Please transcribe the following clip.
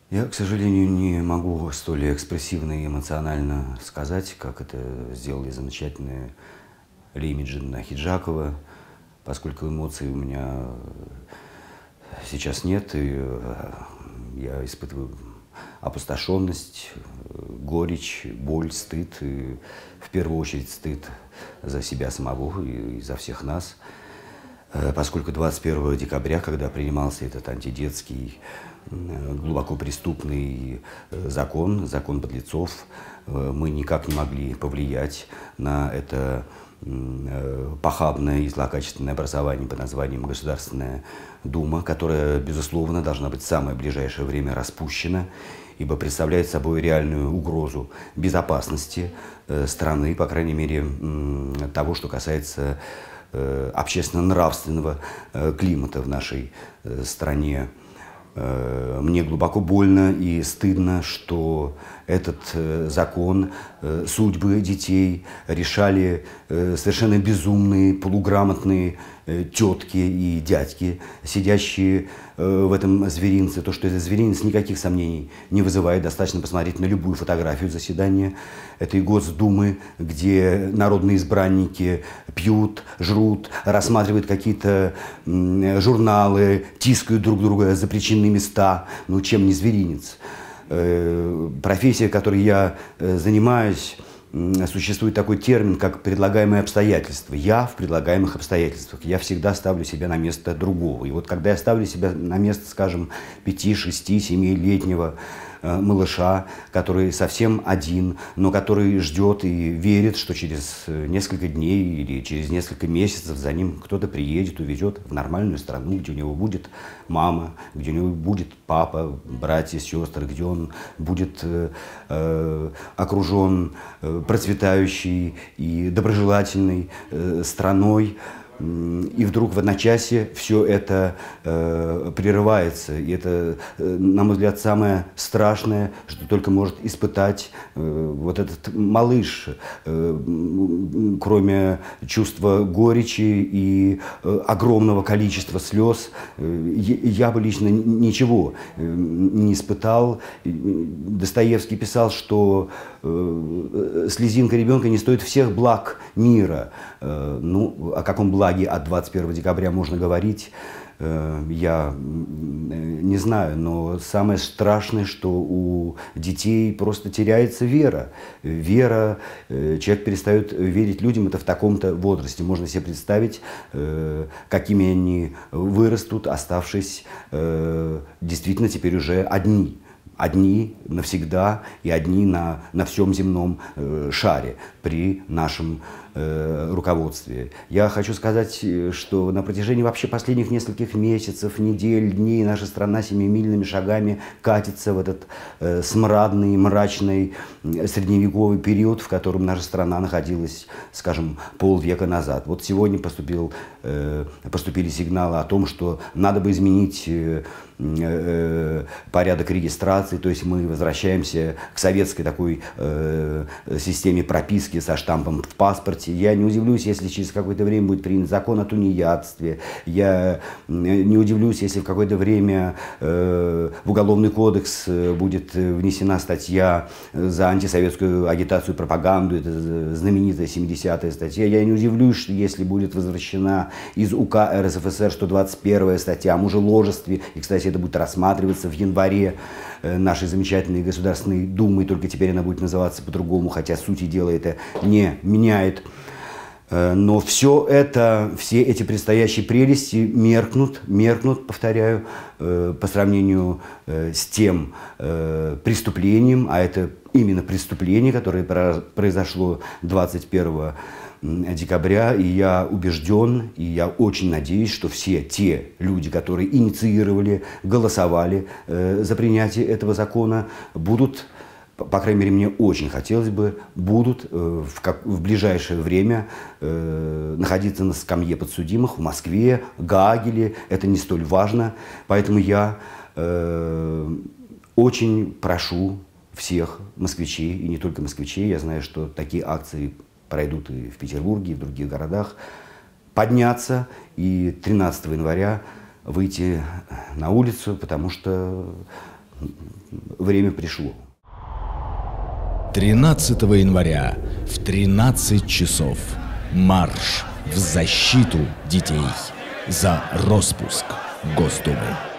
Я, к сожалению, не могу столь экспрессивно и эмоционально сказать, как это сделали замечательные Леймиджин Ахиджакова, поскольку эмоций у меня сейчас нет, и я испытываю опустошенность, горечь, боль, стыд, и в первую очередь стыд за себя самого и за всех нас, поскольку 21 декабря, когда принимался этот антидетский, глубоко преступный закон подлецов, мы никак не могли повлиять на это похабное и злокачественное образование под названием Государственная Дума, которая, безусловно, должна быть в самое ближайшее время распущена, ибо представляет собой реальную угрозу безопасности страны, по крайней мере, того, что касается общественно-нравственного климата в нашей стране. Мне глубоко больно и стыдно, что этот закон судьбы детей решали совершенно безумные, полуграмотные тетки и дядьки, сидящие в этом зверинце. То, что это зверинец, никаких сомнений не вызывает. Достаточно посмотреть на любую фотографию заседания этой Госдумы, где народные избранники пьют, жрут, рассматривают какие-то журналы, тискают друг друга за причинные места. Ну, чем не зверинец? Профессия, которой я занимаюсь, существует такой термин, как предлагаемые обстоятельства. Я в предлагаемых обстоятельствах. Я всегда ставлю себя на место другого. И вот когда я ставлю себя на место, скажем, 5, 6, 7-летнего малыша, который совсем один, но который ждет и верит, что через несколько дней или через несколько месяцев за ним кто-то приедет, увезет в нормальную страну, где у него будет мама, где у него будет папа, братья, сестры, где он будет окружен процветающей и доброжелательной страной. И вдруг в одночасье все это прерывается. И это, на мой взгляд, самое страшное, что только может испытать вот этот малыш, кроме чувства горечи и огромного количества слез. Я бы лично ничего не испытал. Достоевский писал, что слезинка ребенка не стоит всех благ мира. Ну, о каком благе от 21 декабря можно говорить, я не знаю, но самое страшное, что у детей просто теряется вера. Вера, человек перестает верить людям, это в таком-то возрасте. Можно себе представить, какими они вырастут, оставшись действительно теперь уже одни. Одни навсегда и одни на всем земном шаре при нашем руководстве. Я хочу сказать, что на протяжении вообще последних нескольких месяцев, недель, дней наша страна семимильными шагами катится в этот смрадный, мрачный средневековый период, в котором наша страна находилась, скажем, полвека назад. Вот сегодня поступили сигналы о том, что надо бы изменить порядок регистрации, то есть мы возвращаемся к советской такой системе прописки со штампом в паспорте. Я не удивлюсь, если через какое-то время будет принят закон о тунеядстве. Я не удивлюсь, если в какое-то время в Уголовный кодекс будет внесена статья за антисоветскую агитацию и пропаганду. Это знаменитая 70-я статья. Я не удивлюсь, если будет возвращена из УК РСФСР 121-я статья о мужеложестве. И, кстати, это будет рассматриваться в январе нашей замечательной Государственной Думы, только теперь она будет называться по-другому, хотя сути дела это не меняет. Но все эти предстоящие прелести меркнут, повторяю, по сравнению с тем преступлением, а это именно преступление, которое произошло 21 декабря, и я убежден, и я очень надеюсь, что все те люди, которые инициировали, голосовали за принятие этого закона, будут, по крайней мере, мне очень хотелось бы, будут в ближайшее время находиться на скамье подсудимых в Москве, Гаагеле. Это не столь важно, поэтому я очень прошу всех москвичей, и не только москвичей, я знаю, что такие акции пройдут и в Петербурге, и в других городах, подняться и 13 января выйти на улицу, потому что время пришло. 13 января в 13 часов марш в защиту детей за роспуск Госдумы.